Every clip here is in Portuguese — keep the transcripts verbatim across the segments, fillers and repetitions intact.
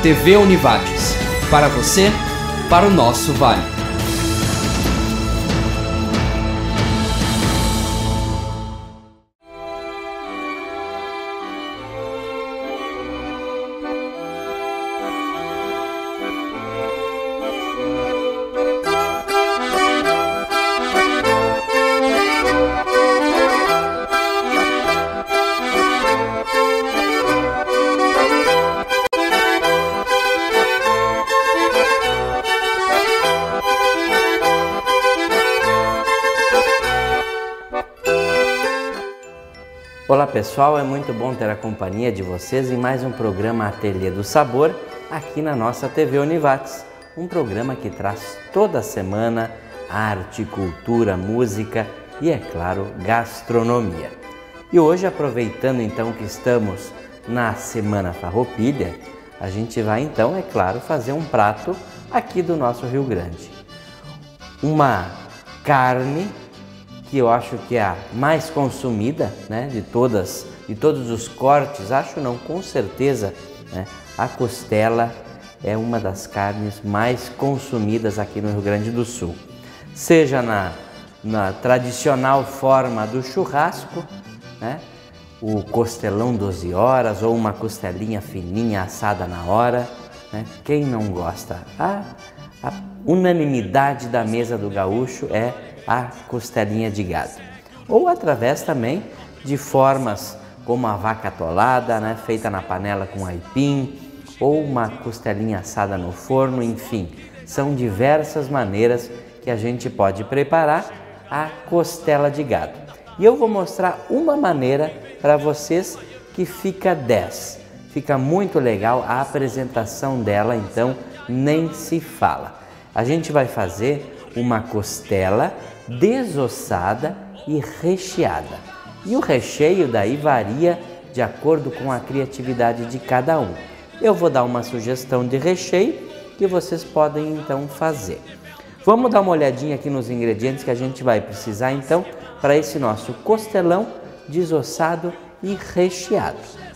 T V Univates. Para você, para o nosso vale. Olá pessoal, é muito bom ter a companhia de vocês em mais um programa Ateliê do Sabor aqui na nossa T V Univates. Um programa que traz toda semana arte, cultura, música e, é claro, gastronomia. E hoje, aproveitando então que estamos na Semana Farroupilha, a gente vai então, é claro, fazer um prato aqui do nosso Rio Grande. Uma carne que eu acho que é a mais consumida, né, de todas, de todos os cortes, acho não, com certeza, né, a costela é uma das carnes mais consumidas aqui no Rio Grande do Sul. Seja na, na tradicional forma do churrasco, né, o costelão doze horas ou uma costelinha fininha assada na hora, né, quem não gosta? A, a unanimidade da mesa do gaúcho é a costelinha de gado, ou através também de formas como a vaca atolada, né, feita na panela com aipim, ou uma costelinha assada no forno, enfim, são diversas maneiras que a gente pode preparar a costela de gado. E eu vou mostrar uma maneira para vocês que fica dez. Fica muito legal a apresentação dela, então nem se fala. A gente vai fazer uma costela desossada e recheada. E o recheio daí varia de acordo com a criatividade de cada um. Eu vou dar uma sugestão de recheio que vocês podem então fazer. Vamos dar uma olhadinha aqui nos ingredientes que a gente vai precisar então para esse nosso costelão desossado e recheado.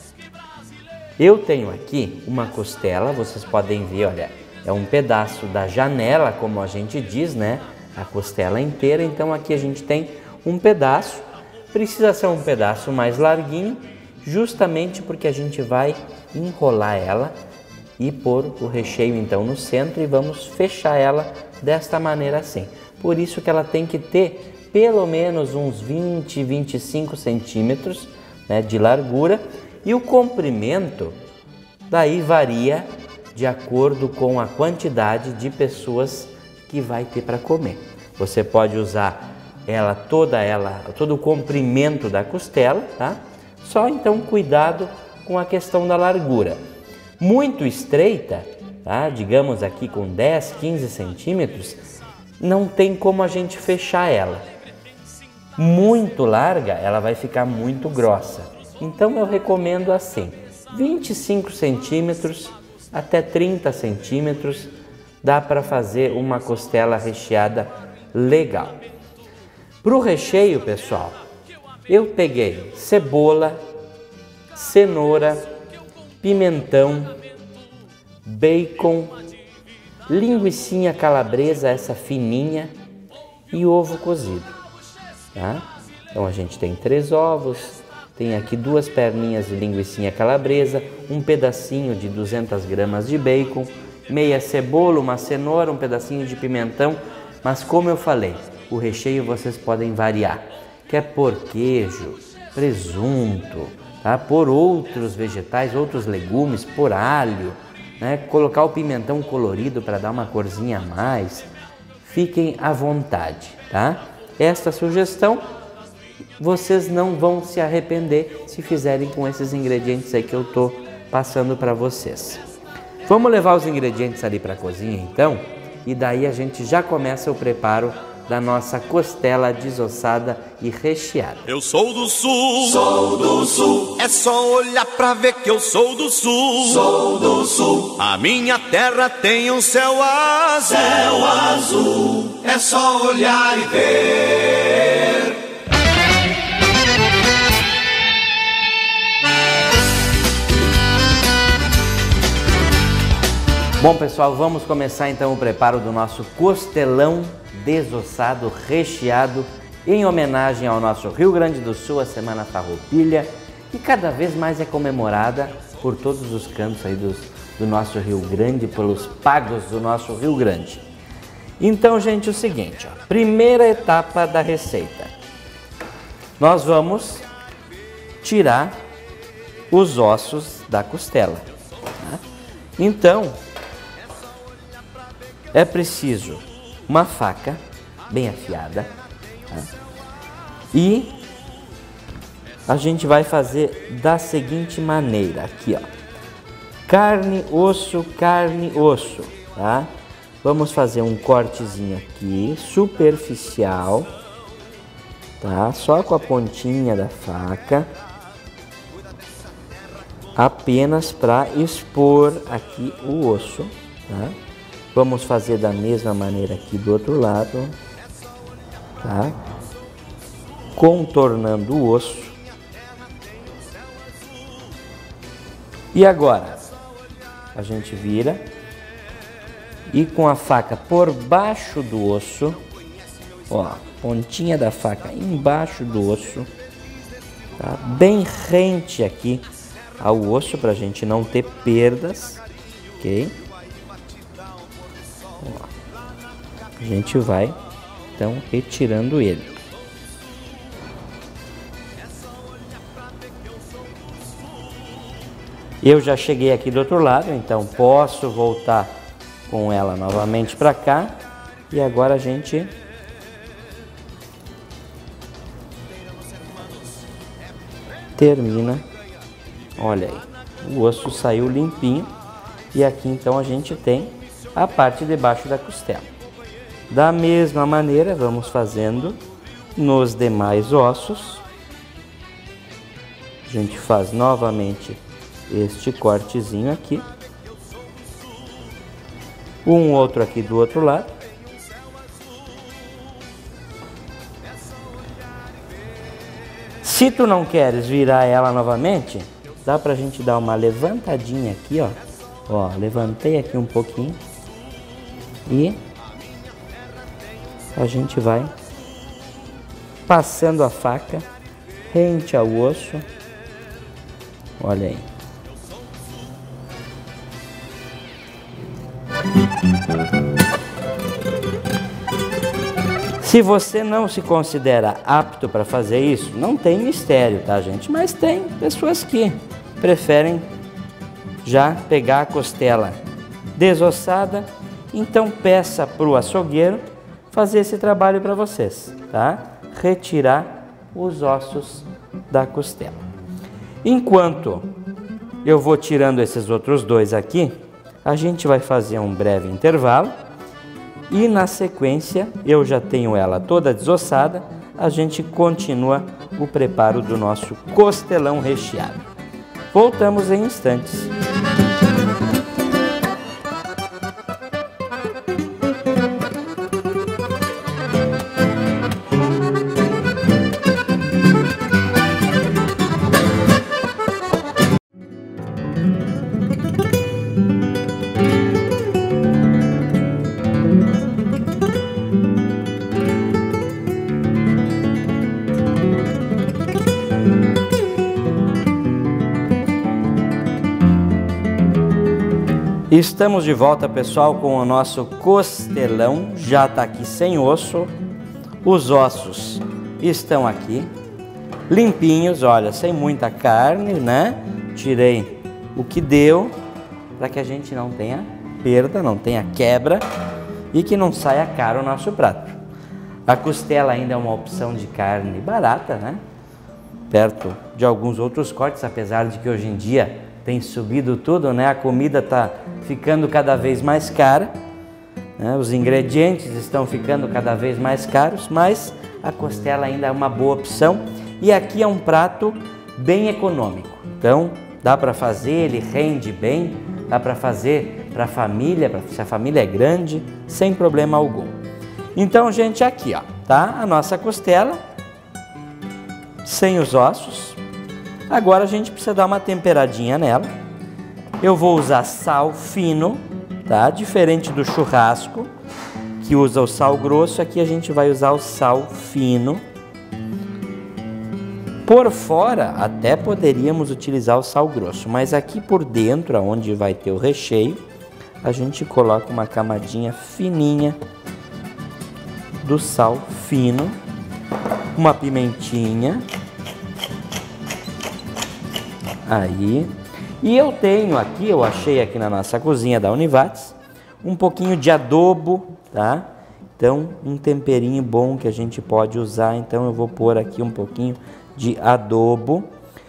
Eu tenho aqui uma costela, vocês podem ver, olha, é um pedaço da janela, como a gente diz, né? A costela inteira, então aqui a gente tem um pedaço, precisa ser um pedaço mais larguinho, justamente porque a gente vai enrolar ela e pôr o recheio então no centro e vamos fechar ela desta maneira assim. Por isso que ela tem que ter pelo menos uns vinte, vinte e cinco centímetros, né, de largura, e o comprimento daí varia de acordo com a quantidade de pessoas que vai ter para comer. Você pode usar ela toda ela, todo o comprimento da costela, tá? Só então cuidado com a questão da largura. Muito estreita, tá? Digamos aqui com dez, quinze centímetros, não tem como a gente fechar ela. Muito larga, ela vai ficar muito grossa. Então eu recomendo assim, vinte e cinco centímetros até trinta centímetros, dá para fazer uma costela recheada legal. Para o recheio, pessoal, eu peguei cebola, cenoura, pimentão, bacon, linguicinha calabresa, essa fininha, e ovo cozido, tá? Então a gente tem três ovos, tem aqui duas perninhas de linguicinha calabresa, um pedacinho de duzentas gramas de bacon, meia cebola, uma cenoura, um pedacinho de pimentão, mas como eu falei, o recheio vocês podem variar. Quer pôr queijo, presunto, tá? Pôr outros vegetais, outros legumes, pôr alho, né? Colocar o pimentão colorido para dar uma corzinha a mais. Fiquem à vontade, tá? Esta sugestão vocês não vão se arrepender se fizerem com esses ingredientes aí que eu tô passando para vocês. Vamos levar os ingredientes ali para a cozinha então, e daí a gente já começa o preparo da nossa costela desossada e recheada. Eu sou do sul, sou do sul, é só olhar pra ver que eu sou do sul, sou do sul. A minha terra tem um céu azul, céu azul, é só olhar e ver. Bom, pessoal, vamos começar então o preparo do nosso costelão desossado recheado em homenagem ao nosso Rio Grande do Sul, a Semana Farroupilha, que cada vez mais é comemorada por todos os cantos aí dos, do nosso Rio Grande, pelos pagos do nosso Rio Grande. Então, gente, é o seguinte, ó, primeira etapa da receita. Nós vamos tirar os ossos da costela. Tá? Então, é preciso uma faca bem afiada, tá? E a gente vai fazer da seguinte maneira, aqui ó, carne, osso, carne, osso, tá? Vamos fazer um cortezinho aqui, superficial, tá? Só com a pontinha da faca, apenas para expor aqui o osso, tá? Vamos fazer da mesma maneira aqui do outro lado, tá? Contornando o osso. E agora, a gente vira e com a faca por baixo do osso, ó, pontinha da faca embaixo do osso, tá? Bem rente aqui ao osso para a gente não ter perdas, ok? A gente vai então retirando ele. Eu já cheguei aqui do outro lado, então posso voltar com ela novamente para cá. E agora a gente termina. Olha aí, o osso saiu limpinho. E aqui então a gente tem a parte de baixo da costela. Da mesma maneira, vamos fazendo nos demais ossos. A gente faz novamente este cortezinho aqui. Um outro aqui do outro lado. Se tu não queres virar ela novamente, dá pra gente dar uma levantadinha aqui, ó. Ó, levantei aqui um pouquinho. E a gente vai passando a faca rente ao osso. Olha aí. Se você não se considera apto para fazer isso, não tem mistério, tá, gente? Mas tem pessoas que preferem já pegar a costela desossada. Então peça para o açougueiro fazer esse trabalho para vocês, tá? Retirar os ossos da costela. Enquanto eu vou tirando esses outros dois aqui, a gente vai fazer um breve intervalo e na sequência, eu já tenho ela toda desossada, a gente continua o preparo do nosso costelão recheado. Voltamos em instantes. Estamos de volta, pessoal, com o nosso costelão. Já está aqui sem osso. Os ossos estão aqui limpinhos, olha, sem muita carne, né? Tirei o que deu para que a gente não tenha perda, não tenha quebra e que não saia caro o nosso prato. A costela ainda é uma opção de carne barata, né? Perto de alguns outros cortes, apesar de que hoje em dia tem subido tudo, né? A comida está ficando cada vez mais cara, né? Os ingredientes estão ficando cada vez mais caros, mas a costela ainda é uma boa opção. E aqui é um prato bem econômico, então dá para fazer, ele rende bem, dá para fazer para a família, pra, se a família é grande, sem problema algum. Então, gente, aqui ó, tá a nossa costela sem os ossos. Agora a gente precisa dar uma temperadinha nela. Eu vou usar sal fino, tá? Diferente do churrasco, que usa o sal grosso, aqui a gente vai usar o sal fino. Por fora, até poderíamos utilizar o sal grosso, mas aqui por dentro, onde vai ter o recheio, a gente coloca uma camadinha fininha do sal fino, uma pimentinha, aí, e eu tenho aqui, eu achei aqui na nossa cozinha da Univates, um pouquinho de adobo, tá? Então, um temperinho bom que a gente pode usar, então eu vou pôr aqui um pouquinho de adobo.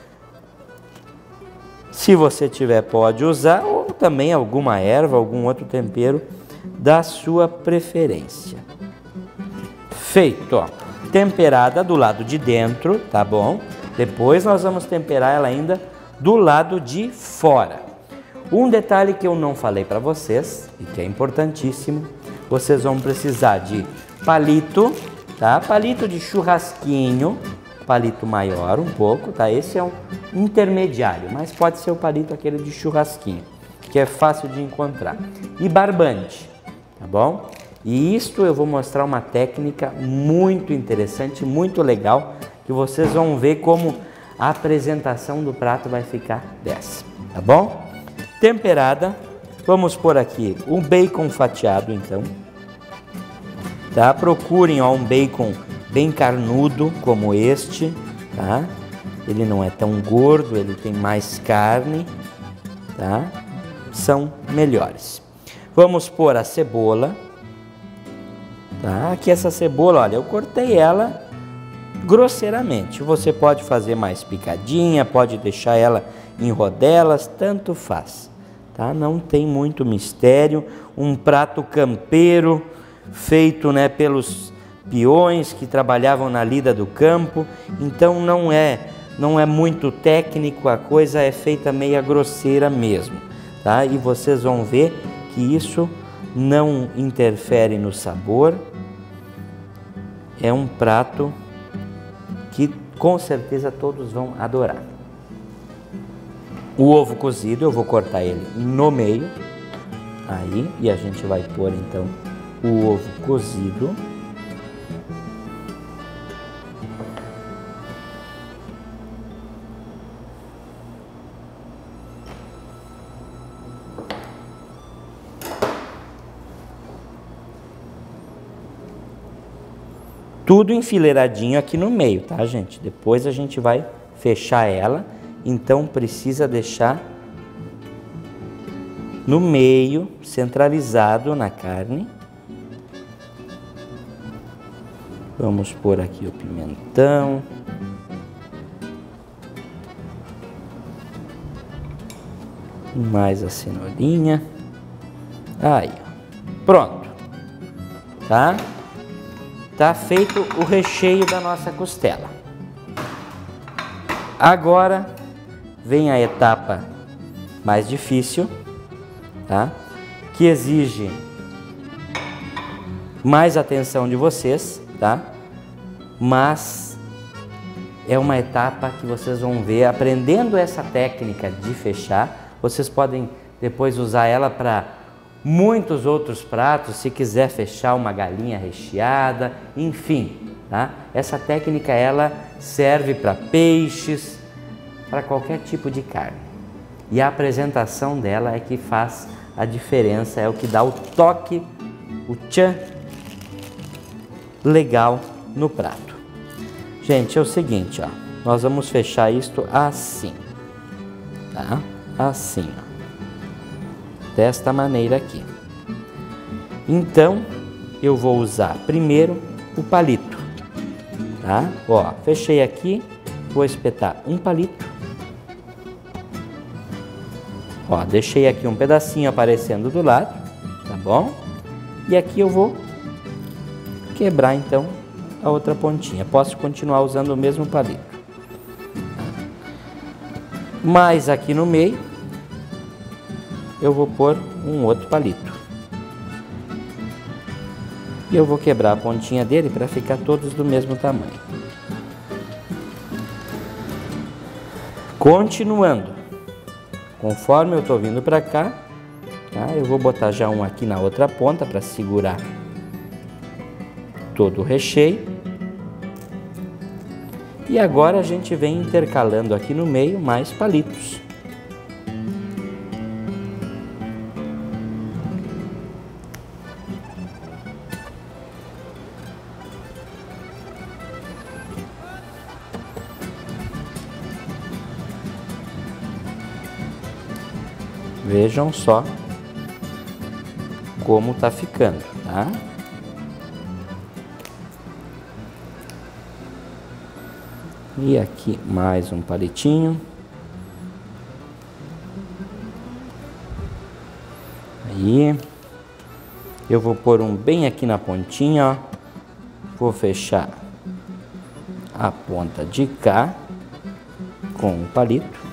Se você tiver, pode usar, ou também alguma erva, algum outro tempero da sua preferência. Feito, ó. Temperada do lado de dentro, tá bom? Depois nós vamos temperar ela ainda do lado de fora. Um detalhe que eu não falei para vocês e que é importantíssimo, vocês vão precisar de palito, tá? Palito de churrasquinho, palito maior um pouco, tá? Esse é um intermediário, mas pode ser o palito aquele de churrasquinho, que é fácil de encontrar. E barbante, tá bom? E isto eu vou mostrar uma técnica muito interessante, muito legal, que vocês vão ver como a apresentação do prato vai ficar dessa, tá bom? Temperada, vamos pôr aqui o bacon fatiado, então, tá? Procurem, ó, um bacon bem carnudo como este, tá? Ele não é tão gordo, ele tem mais carne, tá? São melhores. Vamos pôr a cebola, tá? Aqui essa cebola, olha, eu cortei ela grosseiramente. Você pode fazer mais picadinha, pode deixar ela em rodelas, tanto faz, tá? Não tem muito mistério. Um prato campeiro feito, né, pelos peões que trabalhavam na lida do campo. Então não é, não é muito técnico, a coisa é feita meia grosseira mesmo, tá? E vocês vão ver que isso não interfere no sabor. É um prato que com certeza todos vão adorar. O ovo cozido, eu vou cortar ele no meio, aí, e a gente vai pôr então o ovo cozido. Tudo enfileiradinho aqui no meio, tá, gente? Depois a gente vai fechar ela, então precisa deixar no meio, centralizado na carne. Vamos pôr aqui o pimentão. Mais a cenourinha. Aí, ó. Pronto, tá? Tá feito o recheio da nossa costela. Agora vem a etapa mais difícil, tá? Que exige mais atenção de vocês, tá? Mas é uma etapa que vocês vão ver, aprendendo essa técnica de fechar, vocês podem depois usar ela para muitos outros pratos, se quiser fechar uma galinha recheada, enfim, tá? Essa técnica ela serve para peixes, para qualquer tipo de carne. E a apresentação dela é que faz a diferença, é o que dá o toque, o tchan legal no prato. Gente, é o seguinte, ó, nós vamos fechar isto assim, tá? Assim, ó. Desta maneira aqui. Então, eu vou usar primeiro o palito, tá? Ó, fechei aqui, vou espetar um palito. Ó, deixei aqui um pedacinho aparecendo do lado, tá bom? E aqui eu vou quebrar então a outra pontinha. Posso continuar usando o mesmo palito. Mas aqui no meio eu vou pôr um outro palito. E eu vou quebrar a pontinha dele para ficar todos do mesmo tamanho. Continuando, conforme eu estou vindo para cá, Tá? Eu vou botar já um aqui na outra ponta para segurar todo o recheio. E agora a gente vem intercalando aqui no meio mais palitos. Vejam só como tá ficando, tá? E aqui mais um palitinho. Aí eu vou pôr um bem aqui na pontinha, ó. Vou fechar a ponta de cá com um palito.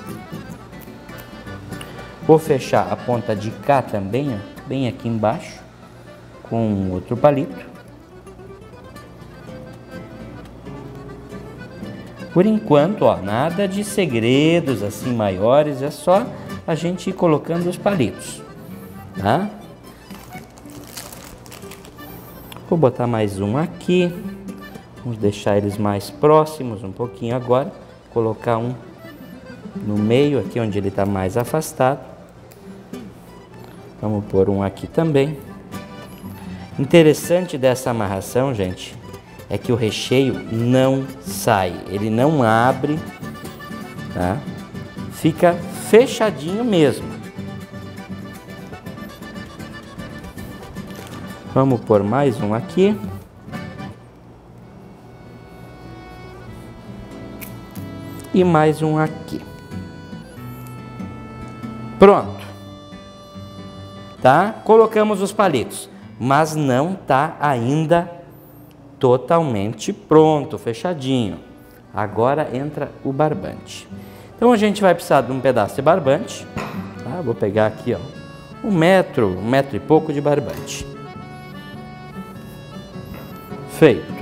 Vou fechar a ponta de cá também, ó, bem aqui embaixo, com outro palito. Por enquanto, ó, nada de segredos assim maiores, é só a gente ir colocando os palitos, tá? Vou botar mais um aqui, vamos deixar eles mais próximos um pouquinho agora, colocar um no meio aqui onde ele está mais afastado. Vamos pôr um aqui também. Interessante dessa amarração, gente, é que o recheio não sai, ele não abre, tá? Fica fechadinho mesmo. Vamos pôr mais um aqui. E mais um aqui. Pronto. Tá? Colocamos os palitos, mas não tá ainda totalmente pronto, fechadinho. Agora entra o barbante. Então a gente vai precisar de um pedaço de barbante, tá? Vou pegar aqui, ó, um metro, um metro e pouco de barbante. Feito.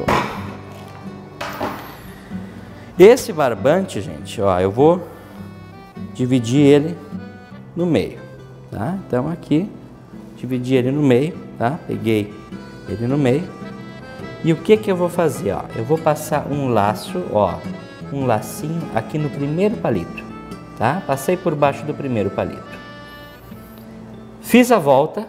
Esse barbante, gente, ó, eu vou dividir ele no meio, tá? Então aqui, dividi ele no meio, tá? Peguei ele no meio. E o que que eu vou fazer, ó? Eu vou passar um laço, ó, um lacinho aqui no primeiro palito, tá? Passei por baixo do primeiro palito. Fiz a volta,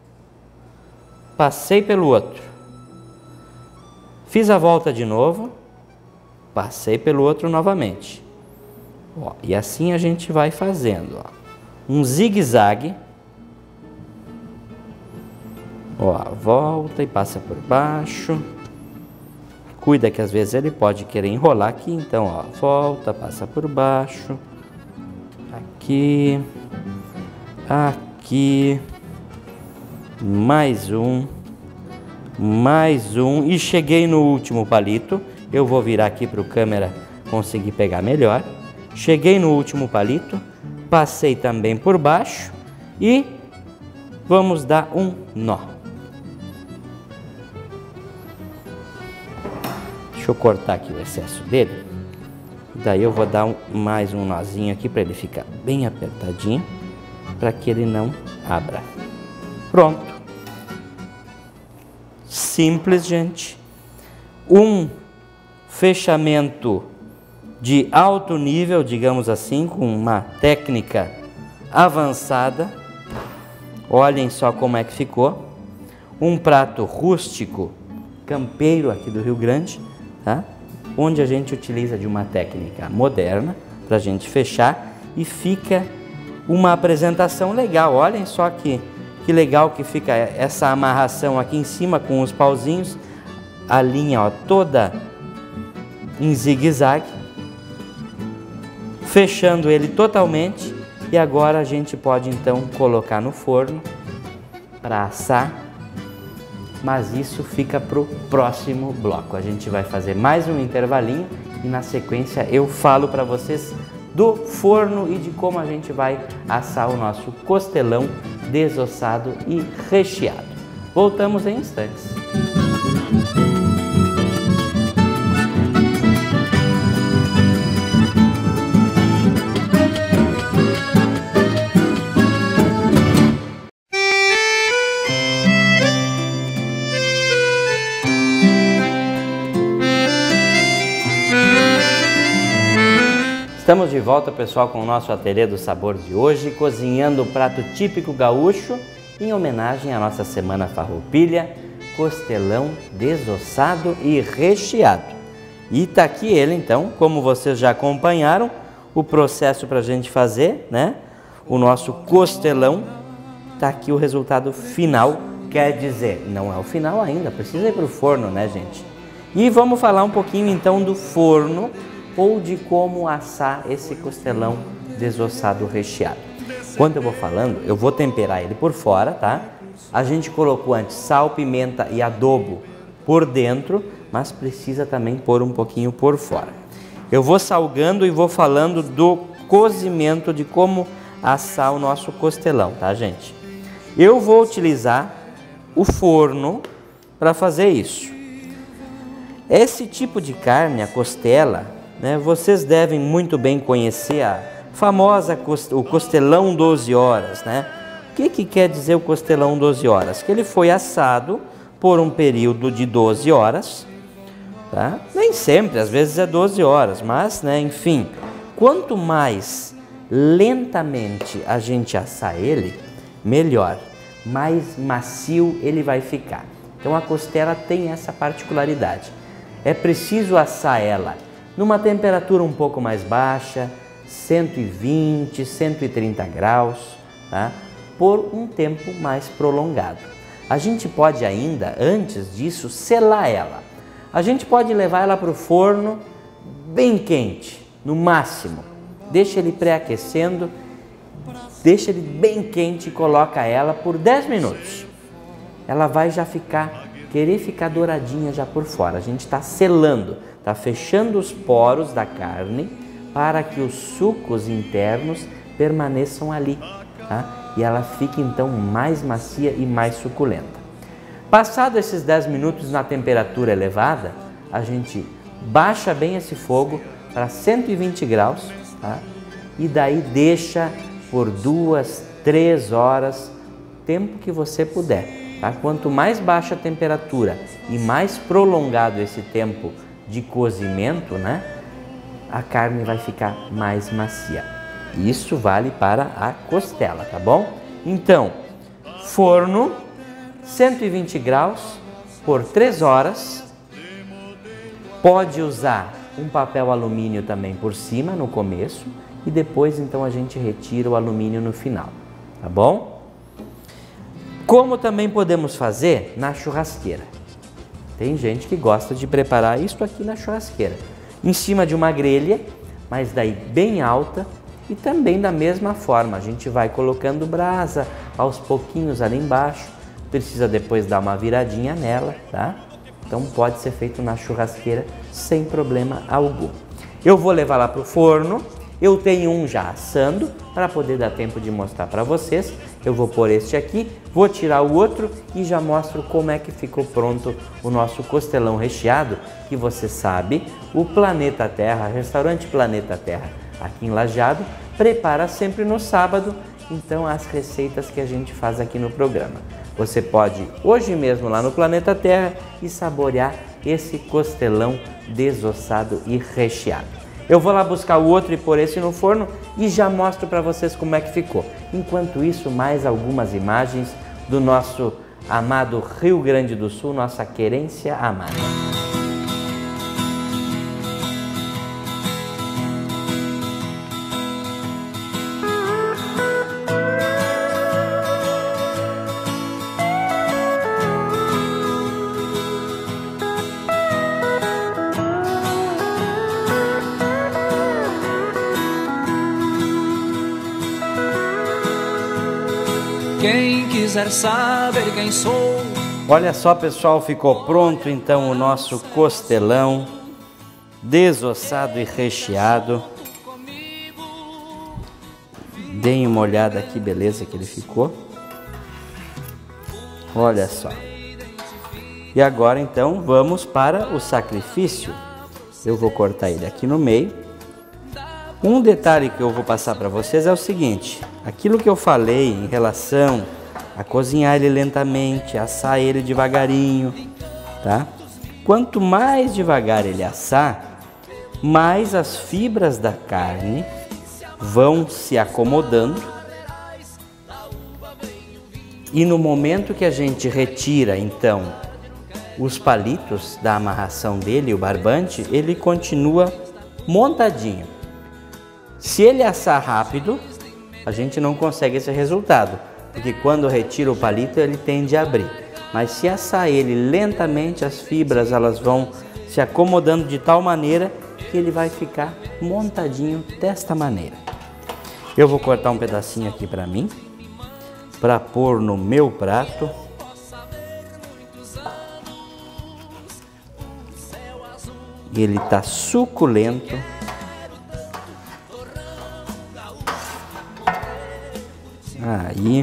passei pelo outro. Fiz a volta de novo, passei pelo outro novamente. Ó, e assim a gente vai fazendo, ó, um zigue-zague. Ó, volta e passa por baixo. Cuida que às vezes ele pode querer enrolar aqui, então, ó, volta, passa por baixo. Aqui, aqui, mais um, mais um, e cheguei no último palito. Eu vou virar aqui para o câmera conseguir pegar melhor. Cheguei no último palito, passei também por baixo e vamos dar um nó. Deixa eu cortar aqui o excesso dele. Daí eu vou dar um, mais um nozinho aqui para ele ficar bem apertadinho, para que ele não abra. Pronto. Simples, gente. Um fechamento de alto nível, digamos assim, com uma técnica avançada. Olhem só como é que ficou. Um prato rústico, campeiro aqui do Rio Grande, tá? Onde a gente utiliza de uma técnica moderna para a gente fechar e fica uma apresentação legal. Olhem só que, que legal que fica essa amarração aqui em cima com os pauzinhos, a linha, ó, toda em zigue-zague, fechando ele totalmente. E agora a gente pode então colocar no forno para assar, mas isso fica para o próximo bloco. A gente vai fazer mais um intervalinho e na sequência eu falo para vocês do forno e de como a gente vai assar o nosso costelão desossado e recheado. Voltamos em instantes. Estamos de volta, pessoal, com o nosso Ateliê do Sabor de hoje, cozinhando o prato típico gaúcho em homenagem à nossa Semana Farroupilha, costelão desossado e recheado. E tá aqui ele, então, como vocês já acompanharam, o processo para a gente fazer, né? O nosso costelão, tá aqui o resultado final, quer dizer, não é o final ainda, precisa ir para o forno, né, gente? E vamos falar um pouquinho, então, do forno, ou de como assar esse costelão desossado recheado. Quando eu vou falando, eu vou temperar ele por fora, tá? A gente colocou antes sal, pimenta e adobo por dentro, mas precisa também pôr um pouquinho por fora. Eu vou salgando e vou falando do cozimento, de como assar o nosso costelão, tá, gente? Eu vou utilizar o forno para fazer isso. Esse tipo de carne, a costela, né, vocês devem muito bem conhecer a famosa o costelão doze horas, né? O que que quer dizer o costelão doze horas? Que ele foi assado por um período de doze horas, tá? Nem sempre, às vezes é doze horas, mas, né, enfim, quanto mais lentamente a gente assar ele, melhor, mais macio ele vai ficar. Então a costela tem essa particularidade. É preciso assar ela numa temperatura um pouco mais baixa, cento e vinte, cento e trinta graus, tá? Por um tempo mais prolongado. A gente pode ainda, antes disso, selar ela. A gente pode levar ela para o forno bem quente, no máximo. Deixa ele pré-aquecendo, deixa ele bem quente e coloca ela por dez minutos. Ela vai já ficar, querer ficar douradinha já por fora. A gente está selando, está fechando os poros da carne para que os sucos internos permaneçam ali, tá? E ela fique então mais macia e mais suculenta. Passado esses dez minutos na temperatura elevada, a gente baixa bem esse fogo para cento e vinte graus, tá? E daí deixa por duas, três horas, tempo que você puder, tá? Quanto mais baixa a temperatura e mais prolongado esse tempo de cozimento, né, a carne vai ficar mais macia. Isso vale para a costela, tá bom? Então, forno, cento e vinte graus por três horas. Pode usar um papel alumínio também por cima no começo e depois então a gente retira o alumínio no final, tá bom? Como também podemos fazer na churrasqueira. Tem gente que gosta de preparar isso aqui na churrasqueira, em cima de uma grelha, mas daí bem alta, e também da mesma forma, a gente vai colocando brasa aos pouquinhos ali embaixo, precisa depois dar uma viradinha nela, tá? Então pode ser feito na churrasqueira sem problema algum. Eu vou levar lá para o forno, eu tenho um já assando, para poder dar tempo de mostrar para vocês. Eu vou pôr este aqui, vou tirar o outro e já mostro como é que ficou pronto o nosso costelão recheado, que você sabe, o Planeta Terra, restaurante Planeta Terra, aqui em Lajeado, prepara sempre no sábado, então as receitas que a gente faz aqui no programa. Você pode ir hoje mesmo lá no Planeta Terra e saborear esse costelão desossado e recheado. Eu vou lá buscar o outro e pôr esse no forno e já mostro para vocês como é que ficou. Enquanto isso, mais algumas imagens do nosso amado Rio Grande do Sul, nossa querência amada. Quem quiser saber quem sou. Olha só, pessoal, ficou pronto então o nosso costelão desossado e recheado. Deem uma olhada que beleza que ele ficou. Olha só. E agora então vamos para o sacrifício. Eu vou cortar ele aqui no meio. Um detalhe que eu vou passar para vocês é o seguinte: aquilo que eu falei em relação a cozinhar ele lentamente, assar ele devagarinho, tá? Quanto mais devagar ele assar, mais as fibras da carne vão se acomodando, e no momento que a gente retira então os palitos da amarração dele, o barbante, ele continua montadinho. Se ele assar rápido, a gente não consegue esse resultado, porque quando retira o palito ele tende a abrir. Mas se assar ele lentamente, as fibras elas vão se acomodando de tal maneira que ele vai ficar montadinho desta maneira. Eu vou cortar um pedacinho aqui para mim, para pôr no meu prato. Ele está suculento. Aí.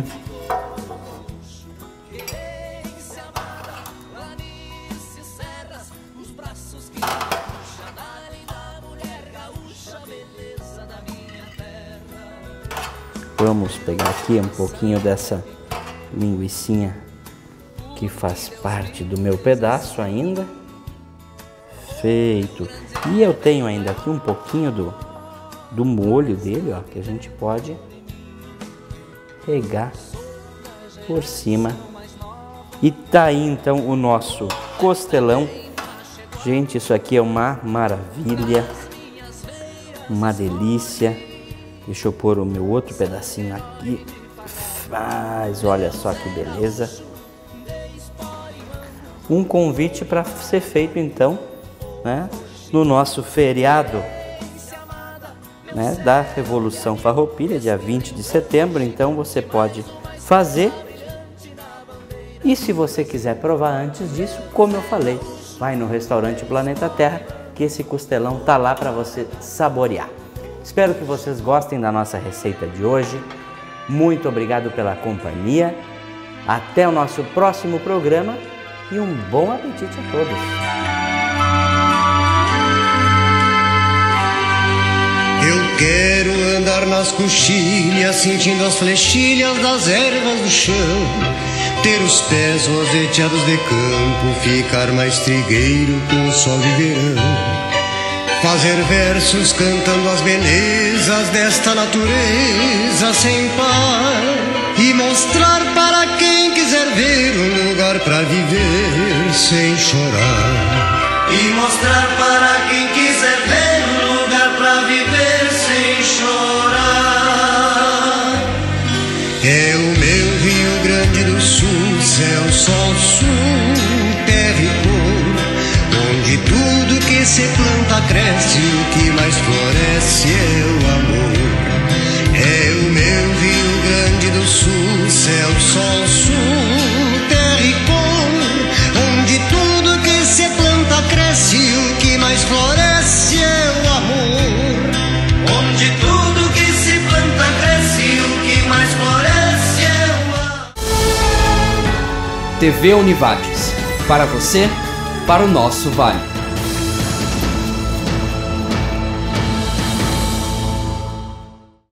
Vamos pegar aqui um pouquinho dessa linguicinha que faz parte do meu pedaço ainda. Feito. E eu tenho ainda aqui um pouquinho do, do molho dele, ó, que a gente pode regar por cima. E tá aí então o nosso costelão. Gente, isso aqui é uma maravilha, uma delícia. Deixa eu pôr o meu outro pedacinho aqui. Mas olha só que beleza. Um convite para ser feito então, né, no nosso feriado, né, da Revolução Farroupilha, dia vinte de setembro. Então você pode fazer. E se você quiser provar antes disso, como eu falei, vai no restaurante Planeta Terra, que esse costelão tá lá para você saborear. Espero que vocês gostem da nossa receita de hoje. Muito obrigado pela companhia. Até o nosso próximo programa e um bom apetite a todos. Eu quero andar nas coxilhas, sentindo as flechilhas das ervas do chão, ter os pés roseteados de campo, ficar mais trigueiro com o sol de verão. Fazer versos cantando as belezas desta natureza sem par, e mostrar para quem quiser ver um lugar para viver sem chorar. E mostrar para quem quiser ver um lugar para viver sem chorar. É o meu Rio Grande do Sul, céu, sol, sul, terra e cor, onde tudo que se planta cresce, o que mais floresce é o amor. É o meu Rio Grande do Sul, céu, sol, sul, terra e cor, onde tudo que se planta cresce, o que mais floresce é o amor. Onde tudo que se planta cresce, o que mais floresce é o amor. T V Univates, para você, para o nosso vale.